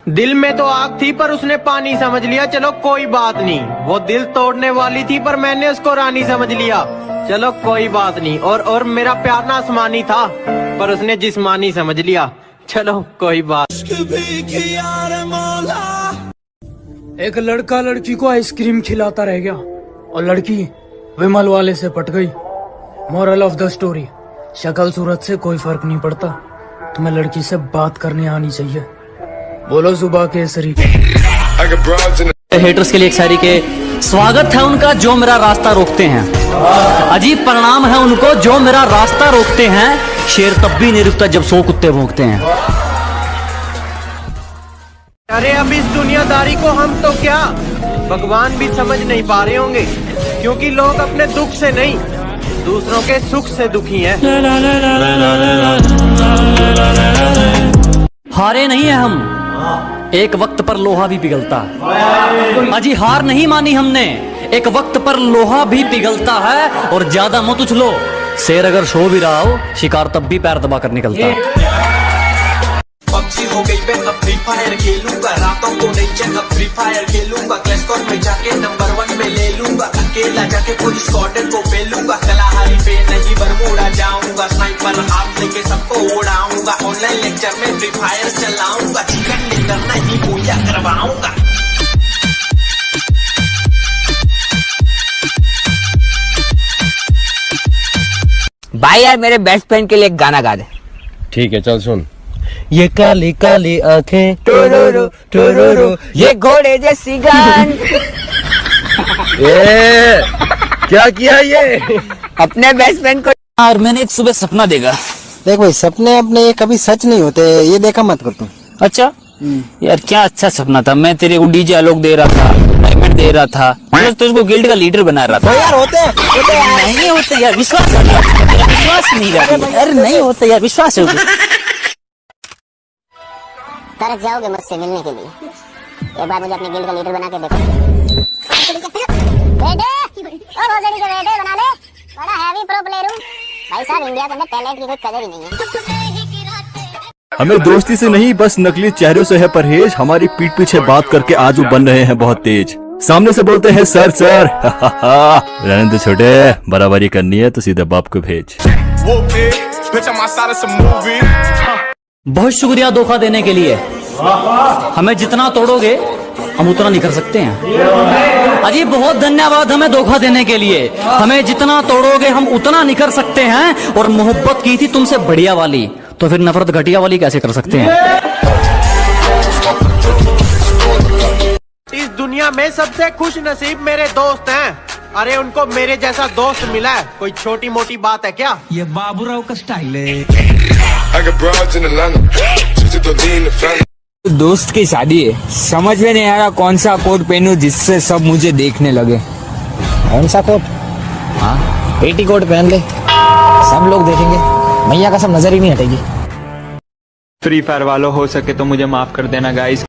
दिल में तो आग थी पर उसने पानी समझ लिया, चलो कोई बात नहीं। वो दिल तोड़ने वाली थी पर मैंने उसको रानी समझ लिया, चलो कोई बात नहीं। और मेरा प्यार ना आसमानी था पर उसने जिस्मानी समझ लिया, चलो कोई बात। एक लड़का लड़की को आइसक्रीम खिलाता रह गया और लड़की विमल वाले से पट गई। मोरल ऑफ द स्टोरी, शक्ल सूरत से कोई फर्क नहीं पड़ता, तुम्हें लड़की से बात करनी आनी चाहिए। बोलो सुबह केसरी। हेटर्स के लिए एक शायरी के स्वागत है उनका जो मेरा रास्ता रोकते हैं, अजीब परिणाम है उनको जो मेरा रास्ता रोकते हैं, शेर तब भी नहीं रुकता जब 100 कुत्ते भौंकते हैं। अरे अब इस दुनियादारी को हम तो क्या भगवान भी समझ नहीं पा रहे होंगे, क्योंकि लोग अपने दुख से नहीं दूसरों के सुख से दुखी हैं। हारे नहीं है हम, एक वक्त पर लोहा भी पिघलता है। अजी हार नहीं मानी हमने, एक वक्त पर लोहा भी पिघलता है। और ज्यादा मत उछलो, शेर अगर सो भी रहा हो शिकार तब भी पैर दबा कर निकलता है। पबजी हो गई मैं अब फ्री फायर खेलूंगा, रातों को नहीं चैन अब फ्री फायर खेलूंगा, क्लैश स्क्वाड में जाके नंबर 1 में ले लूंगा, अकेला जाके पूरी स्क्वाड को पेलूंगा, कलाहारी पे नहीं बरमूडा जाऊंगा, स्नाइपर हाथ लेके सबको उड़ाऊंगा, ऑनलाइन लेक्चर में फ्री फायर चलाऊंगा, चिकन डिनर नहीं पूजा करवाऊंगा। भाई यार मेरे बेस्ट फ्रेंड के लिए एक गाना गा दे। ठीक है चल सुन। ये काली काली आंखें टोरोरो टोरोरो, ये घोड़े जैसी गान। क्या किया ये? अपने बेस्ट फ्रेंड को यार मैंने एक सुबह सपना देखा। देख भाई, सपने अपने कभी सच नहीं होते, ये देखा मत कर तू। अच्छा यार क्या अच्छा सपना था, मैं तेरे को डीजे आलोक दे रहा था, डायमंड दे रहा था, तुझको गिल्ड का लीडर बना रहा था। यार होते नहीं होते यार, विश्वास विश्वास नहीं रहा। अरे नहीं होते यार, विश्वास है। तरस जाओगे मुझसे मिलने के लिए, एक बार मुझे अपने गिल्ड का लीडर बना के देखो। बेटे, ओ भोसड़ी के बेटे बना ले, बड़ा हैवी प्रो प्लेयर हूं भाई साहब, इंडिया के अंदर टैलेंट की कोई कदर ही नहीं है। हमें दोस्ती से नहीं बस नकली चेहरों से है परहेज, हमारी पीठ पीछे बात करके आज वो बन रहे हैं बहुत तेज, सामने से बोलते हैं सर सर। रहने दो छोटे, बराबरी करनी है तो सीधे बाप को भेज। बहुत शुक्रिया धोखा देने के लिए, हमें जितना तोड़ोगे हम उतना नहीं कर सकते हैं। अजी बहुत धन्यवाद हमें धोखा देने के लिए, हमें जितना तोड़ोगे हम उतना नहीं कर सकते हैं। और मोहब्बत की थी तुमसे बढ़िया वाली, तो फिर नफरत घटिया वाली कैसे कर सकते हैं। इस दुनिया में सबसे खुश नसीब मेरे दोस्त हैं। अरे उनको मेरे जैसा दोस्त मिला है, कोई छोटी मोटी बात है क्या? ये बाबूराव का स्टाइल है। दोस्त की शादी है, समझ में नहीं आ रहा कौन सा कोट पहनूं जिससे सब मुझे देखने लगे। कौन सा कोट? हाँ पेटी कोट पहन ले, सब लोग देखेंगे, मैया का सब नजर ही नहीं हटेगी। फ्री फायर वालों हो सके तो मुझे माफ कर देना गाइस।